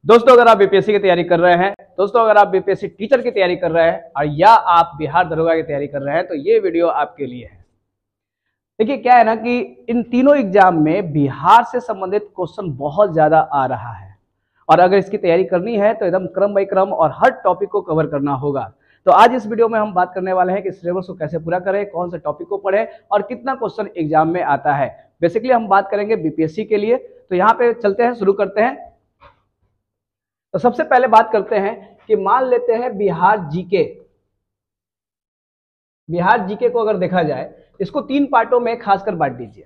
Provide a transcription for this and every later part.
दोस्तों अगर आप बीपीएससी की तैयारी कर रहे हैं, दोस्तों अगर आप बीपीएससी टीचर की तैयारी कर रहे हैं और या आप बिहार दरोगा की तैयारी कर रहे हैं तो ये वीडियो आपके लिए है। देखिए क्या है ना कि इन तीनों एग्जाम में बिहार से संबंधित क्वेश्चन बहुत ज्यादा आ रहा है और अगर इसकी तैयारी करनी है तो एकदम क्रम बाई क्रम और हर टॉपिक को कवर करना होगा। तो आज इस वीडियो में हम बात करने वाले हैं कि सिलेबस को कैसे पूरा करें, कौन से टॉपिक को पढ़ें और कितना क्वेश्चन एग्जाम में आता है। बेसिकली हम बात करेंगे बीपीएससी के लिए। तो यहाँ पे चलते हैं, शुरू करते हैं। तो सबसे पहले बात करते हैं कि मान लेते हैं बिहार जीके को अगर देखा जाए, इसको तीन पार्टों में खासकर बांट दीजिए।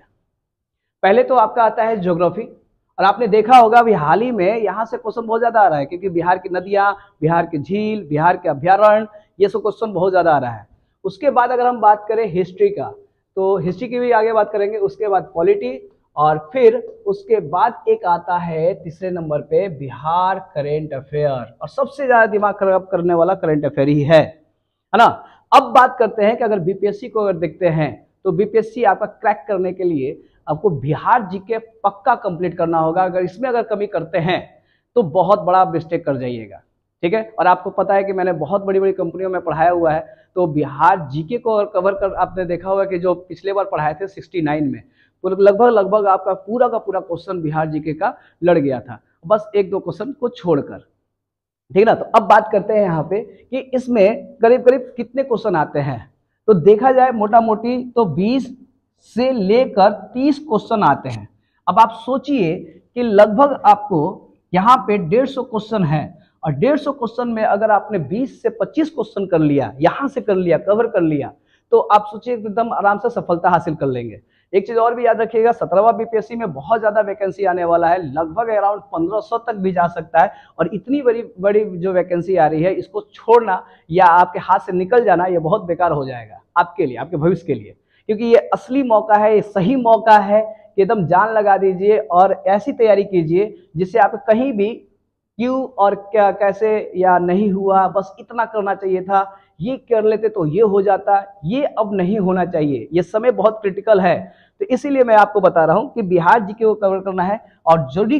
पहले तो आपका आता है ज्योग्राफी, और आपने देखा होगा अभी हाल ही में यहाँ से क्वेश्चन बहुत ज्यादा आ रहा है क्योंकि बिहार की नदियां, बिहार की झील, बिहार के अभ्यारण्य, ये सब क्वेश्चन बहुत ज्यादा आ रहा है। उसके बाद अगर हम बात करें हिस्ट्री का, तो हिस्ट्री की भी आगे बात करेंगे। उसके बाद पॉलिटी, और फिर उसके बाद एक आता है तीसरे नंबर पे बिहार करेंट अफेयर, और सबसे ज्यादा दिमाग खराब करने वाला करेंट अफेयर ही है ना। अब बात करते हैं कि अगर बीपीएससी को अगर देखते हैं तो बीपीएससी आपका क्रैक करने के लिए आपको बिहार जीके पक्का कंप्लीट करना होगा। अगर इसमें अगर कमी करते हैं तो बहुत बड़ा मिस्टेक कर जाइएगा, ठीक है। और आपको पता है कि मैंने बहुत बड़ी बड़ी कंपनियों में पढ़ाया हुआ है, तो बिहार जीके को अगर कवर कर, आपने देखा होगा कि जो पिछले बार पढ़ाए थे 69 में, तो लगभग आपका पूरा का पूरा क्वेश्चन बिहार जीके का लड़ गया था, बस एक दो क्वेश्चन को छोड़कर, ठीक ना। तो अब बात करते हैं यहाँ पे कि इसमें करीब करीब कितने क्वेश्चन आते हैं। तो देखा जाए मोटा मोटी तो 20 से लेकर 30 क्वेश्चन आते हैं। अब आप सोचिए कि लगभग आपको यहाँ पे 150 क्वेश्चन है, और 150 क्वेश्चन में अगर आपने 20 से 25 क्वेश्चन कर लिया, यहाँ से कर लिया, कवर कर लिया, तो आप सोचिए एकदम आराम से सफलता हासिल कर लेंगे। एक चीज और भी याद रखिएगा, 17वां बीपीएससी में बहुत ज्यादा वैकेंसी आने वाला है, लगभग अराउंड 1500 तक भी जा सकता है। और इतनी बड़ी बड़ी जो वैकेंसी आ रही है, इसको छोड़ना या आपके हाथ से निकल जाना, ये बहुत बेकार हो जाएगा आपके लिए, आपके भविष्य के लिए, क्योंकि ये असली मौका है, ये सही मौका है कि एकदम जान लगा दीजिए और ऐसी तैयारी कीजिए जिससे आप कहीं भी क्यों और क्या कैसे या नहीं हुआ, बस इतना करना चाहिए था, ये कर लेते तो ये हो जाता, ये अब नहीं होना चाहिए। ये समय बहुत क्रिटिकल है, तो इसीलिए मैं आपको बता रहा हूं कि बिहार जीके को कवर करना है, और जरूरी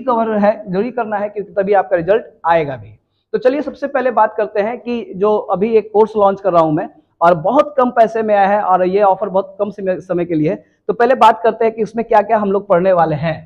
करना है क्योंकि तभी आपका रिजल्ट आएगा भी। तो चलिए सबसे पहले बात करते हैं कि जो अभी एक कोर्स लॉन्च कर रहा हूं मैं, और बहुत कम पैसे में आया है, और ये ऑफर बहुत कम समय के लिए है। तो पहले बात करते हैं कि इसमें क्या क्या हम लोग पढ़ने वाले हैं।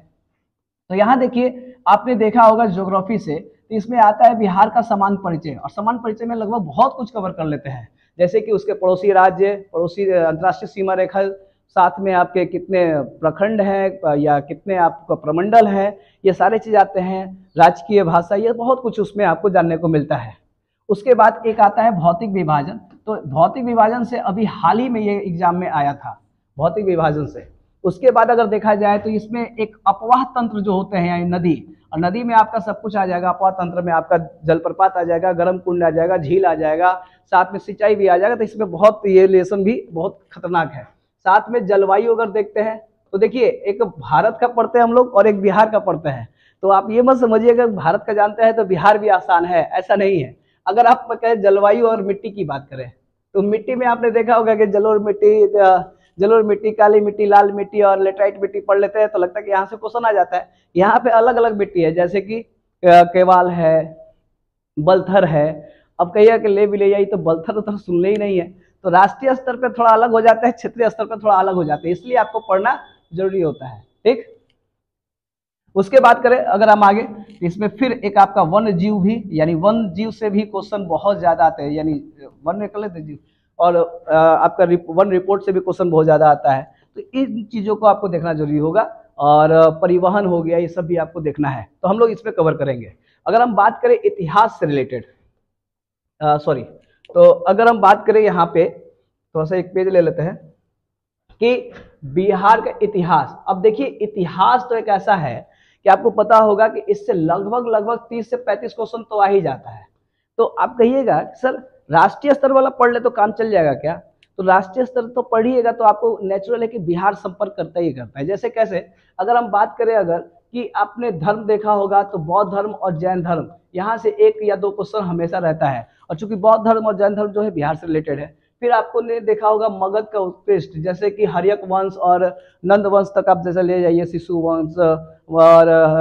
तो यहाँ देखिए, आपने देखा होगा ज्योग्राफी से, तो इसमें आता है बिहार का समान परिचय, और समान परिचय में लगभग बहुत कुछ कवर कर लेते हैं, जैसे कि उसके पड़ोसी राज्य, पड़ोसी अंतर्राष्ट्रीय सीमा रेखा, साथ में आपके कितने प्रखंड हैं या कितने आपका प्रमंडल है, ये सारे चीज आते हैं। राजकीय भाषा, ये बहुत कुछ उसमें आपको जानने को मिलता है। उसके बाद एक आता है भौतिक विभाजन। तो भौतिक विभाजन से अभी हाल ही में ये एग्जाम में आया था, भौतिक विभाजन से। उसके बाद अगर देखा जाए तो इसमें एक अपवाह तंत्र जो होते हैं, यानी नदी, और नदी में आपका सब कुछ आ जाएगा। अपवाह तंत्र में आपका जलप्रपात आ जाएगा, गर्म कुंड आ जाएगा, झील आ जाएगा, साथ में सिंचाई भी आ जाएगा। तो इसमें बहुत ये लेसन भी बहुत खतरनाक है। साथ में जलवायु अगर देखते हैं तो देखिए, एक भारत का पढ़ते हैं हम लोग और एक बिहार का पढ़ते हैं। तो आप ये मत समझिएगा भारत का जानते हैं तो बिहार भी आसान है, ऐसा नहीं है। अगर आप कहें जलवायु और मिट्टी की बात करें, तो मिट्टी में आपने देखा होगा कि जलोढ़ मिट्टी, काली मिट्टी, लाल मिट्टी और लेटराइट मिट्टी पढ़ लेते हैं तो लगता है कि यहाँ से क्वेश्चन आ जाता है। यहाँ पे अलग अलग मिट्टी है, जैसे कि केवाल है, बलथर है। अब कहिए कि ले भी ले जाइए, तो बलथर तो सुनले ही नहीं है। तो राष्ट्रीय स्तर पे थोड़ा अलग हो जाता है, क्षेत्रीय स्तर पे थोड़ा अलग हो जाता है, इसलिए आपको पढ़ना जरूरी होता है, ठीक। उसके बाद करें अगर हम आगे, इसमें फिर एक आपका वन्य जीव भी, यानी वन जीव से भी क्वेश्चन बहुत ज्यादा आते हैं, यानी वन्य कर लेते जीव, और आपका वन रिपोर्ट से भी क्वेश्चन बहुत ज्यादा आता है। तो इन चीजों को आपको देखना जरूरी होगा, और परिवहन हो गया, ये सब भी आपको देखना है, तो हम लोग इसमें कवर करेंगे। अगर हम बात करें इतिहास से रिलेटेड, तो अगर हम बात करें यहाँ पे थोड़ा सा एक पेज ले लेते हैं कि बिहार का इतिहास। अब देखिए, इतिहास तो एक ऐसा है कि आपको पता होगा कि इससे लगभग 30 से 35 क्वेश्चन तो आ ही जाता है। तो आप कहिएगा सर राष्ट्रीय स्तर वाला पढ़ ले तो काम चल जाएगा क्या? तो राष्ट्रीय स्तर तो पढ़िएगा तो आपको नेचुरल है कि बिहार संपर्क करता ही करता है। जैसे कैसे, अगर हम बात करें अगर कि आपने धर्म देखा होगा, तो बौद्ध धर्म और जैन धर्म, यहाँ से एक या दो क्वेश्चन हमेशा रहता है, और चूंकि बौद्ध धर्म और जैन धर्म जो है बिहार से रिलेटेड है। फिर आपको ने देखा होगा मगध का उत्कृष्ट, जैसे कि हर्यक वंश और नंद वंश तक आप जैसे ले जाइए, शिशु वंश और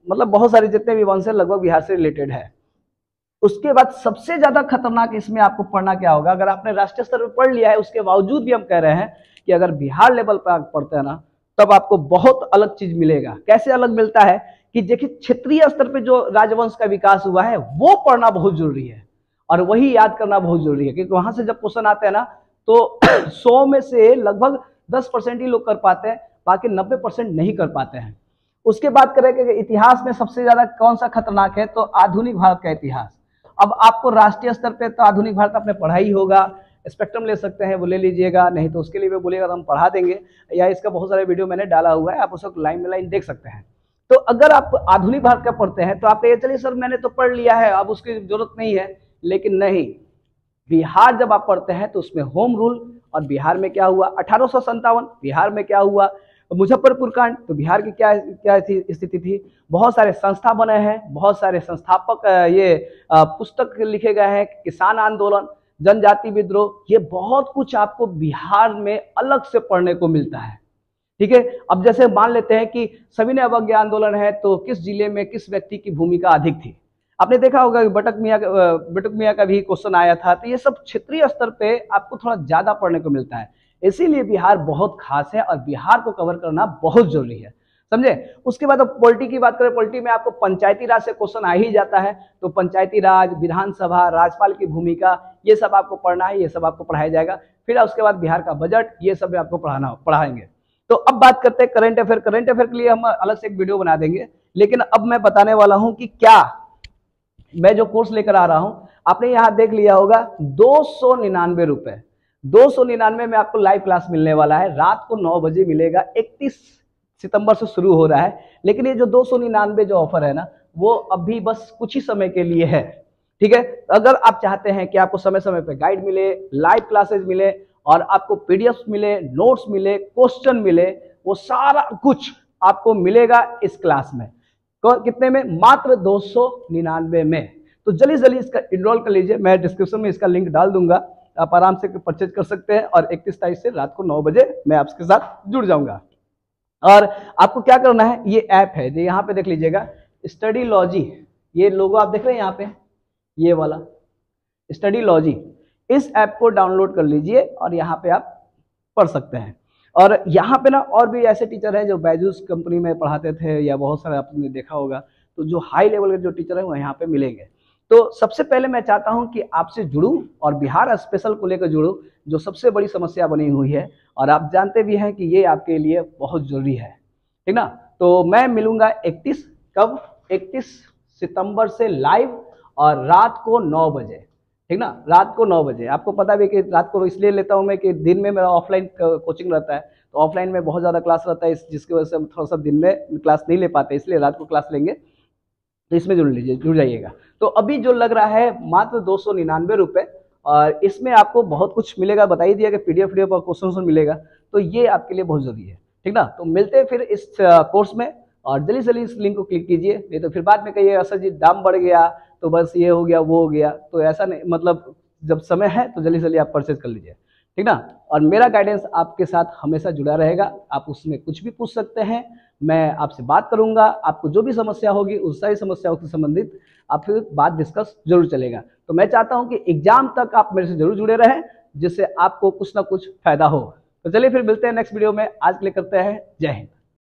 मतलब बहुत सारे जितने भी वंश है लगभग बिहार से रिलेटेड है। उसके बाद सबसे ज्यादा खतरनाक इसमें आपको पढ़ना क्या होगा, अगर आपने राष्ट्रीय स्तर पर पढ़ लिया है उसके बावजूद भी हम कह रहे हैं कि अगर बिहार लेवल पर आप पढ़ते हैं ना तब आपको बहुत अलग चीज मिलेगा। कैसे अलग मिलता है कि देखिए क्षेत्रीय स्तर पे जो राजवंश का विकास हुआ है वो पढ़ना बहुत जरूरी है और वही याद करना बहुत जरूरी है, क्योंकि वहां से जब क्वेश्चन आते हैं ना तो 100 में से लगभग 10% ही लोग कर पाते हैं, बाकी 90% नहीं कर पाते हैं। उसके बाद करें कि इतिहास में सबसे ज्यादा कौन सा खतरनाक है, तो आधुनिक भारत का इतिहास। अब आपको राष्ट्रीय स्तर पे तो आधुनिक भारत आपने पढ़ा ही होगा, स्पेक्ट्रम ले सकते हैं वो ले लीजिएगा, नहीं तो उसके लिए भी बोलिएगा तो हम पढ़ा देंगे, या इसका बहुत सारे वीडियो मैंने डाला हुआ है, आप उसको लाइन में लाइन देख सकते हैं। तो अगर आप आधुनिक भारत का पढ़ते हैं तो आप ये चलिए सर मैंने तो पढ़ लिया है अब उसकी जरूरत नहीं है, लेकिन नहीं, बिहार जब आप पढ़ते हैं तो उसमें होम रूल, और बिहार में क्या हुआ 1857, बिहार में क्या हुआ मुजफ्फरपुर कांड, तो बिहार की क्या क्या स्थिति थी, बहुत सारे संस्था बने हैं, बहुत सारे संस्थापक ये पुस्तक लिखे गए हैं, किसान आंदोलन, जनजाति विद्रोह, ये बहुत कुछ आपको बिहार में अलग से पढ़ने को मिलता है। ठीक है, अब जैसे मान लेते हैं कि सविनय अवज्ञा आंदोलन है तो किस जिले में किस व्यक्ति की भूमिका अधिक थी, आपने देखा होगा कि बटुक मियाँ का भी क्वेश्चन आया था। तो ये सब क्षेत्रीय स्तर पे आपको थोड़ा ज्यादा पढ़ने को मिलता है, इसीलिए बिहार बहुत खास है और बिहार को कवर करना बहुत जरूरी है, समझे। उसके बाद अब पॉलिटी की बात करें, पॉलिटी में आपको पंचायती राज से क्वेश्चन आ ही जाता है, तो पंचायती राज, विधानसभा, राज्यपाल की भूमिका, ये सब आपको पढ़ना है, ये सब आपको पढ़ाया जाएगा। फिर उसके बाद बिहार का बजट, ये सब आपको पढ़ाएंगे। तो अब बात करते हैं करंट अफेयर। करंट अफेयर के लिए हम अलग से एक वीडियो बना देंगे, लेकिन अब मैं बताने वाला हूं कि क्या मैं जो कोर्स लेकर आ रहा हूं, आपने यहां देख लिया होगा 299 रुपए, 299 में आपको लाइव क्लास मिलने वाला है, रात को 9 बजे मिलेगा, 31 सितंबर से शुरू हो रहा है। लेकिन ये जो 299 जो ऑफर है ना वो अभी बस कुछ ही समय के लिए है, ठीक है। अगर आप चाहते हैं कि आपको समय समय पे गाइड मिले, लाइव क्लासेस मिले और आपको पीडीएफ मिले, नोट्स मिले, क्वेश्चन मिले, वो सारा कुछ आपको मिलेगा इस क्लास में। कितने में? मात्र 299 में। तो जल्दी जल्दी इसका इनरोल कर लीजिए, मैं डिस्क्रिप्शन में इसका लिंक डाल दूंगा, आप आराम से परचेज कर सकते हैं। और 31 तारीख से रात को 9 बजे मैं आपके साथ जुड़ जाऊंगा। और आपको क्या करना है, ये ऐप है जो यहाँ पे देख लीजिएगा, स्टडी लॉजी, ये लोगो आप देख रहे हैं यहाँ पे, ये वाला स्टडी लॉजी, इस ऐप को डाउनलोड कर लीजिए और यहाँ पे आप पढ़ सकते हैं। और यहाँ पे ना और भी ऐसे टीचर हैं जो बैजूस कंपनी में पढ़ाते थे, या बहुत सारे आपने देखा होगा, तो जो हाई लेवल के जो टीचर हैं वो यहाँ पे मिलेंगे। तो सबसे पहले मैं चाहता हूँ कि आपसे जुड़ूं और बिहार स्पेशल को लेकर जुड़ूं, जो सबसे बड़ी समस्या बनी हुई है, और आप जानते भी हैं कि ये आपके लिए बहुत जरूरी है, ठीक ना। तो मैं मिलूंगा 31 सितंबर से लाइव, और रात को 9 बजे, ठीक ना, रात को 9 बजे। आपको पता भी कि रात को इसलिए लेता हूं मैं कि दिन में मेरा ऑफलाइन कोचिंग रहता है, तो ऑफलाइन में बहुत ज़्यादा क्लास रहता है, जिसकी वजह से हम थोड़ा सा दिन में क्लास नहीं ले पाते, इसलिए रात को क्लास लेंगे, तो इसमें जुड़ जाइएगा। तो अभी जो लग रहा है मात्र 299 रुपये, और इसमें आपको बहुत कुछ मिलेगा, बता ही दिया कि पीडीएफ और क्वेश्चन मिलेगा, तो ये आपके लिए बहुत जरूरी है, ठीक ना। तो मिलते हैं फिर इस कोर्स में, और जल्दी जल्दी इस लिंक को क्लिक कीजिए, नहीं तो फिर बाद में कहिए सर जी दाम बढ़ गया तो बस ये हो गया वो हो गया, तो ऐसा नहीं, मतलब जब समय है तो जल्दी जल्दी आप परचेज कर लीजिए, ठीक ना। और मेरा गाइडेंस आपके साथ हमेशा जुड़ा रहेगा, आप उसमें कुछ भी पूछ सकते हैं, मैं आपसे बात करूंगा, आपको जो भी समस्या होगी उस सारी समस्याओं से संबंधित आप फिर बात डिस्कस जरूर चलेगा। तो मैं चाहता हूं कि एग्जाम तक आप मेरे से जरूर जुड़े रहें, जिससे आपको कुछ ना कुछ फायदा हो। तो चलिए फिर मिलते हैं नेक्स्ट वीडियो में, आज के लिए करते हैं जय हिंद।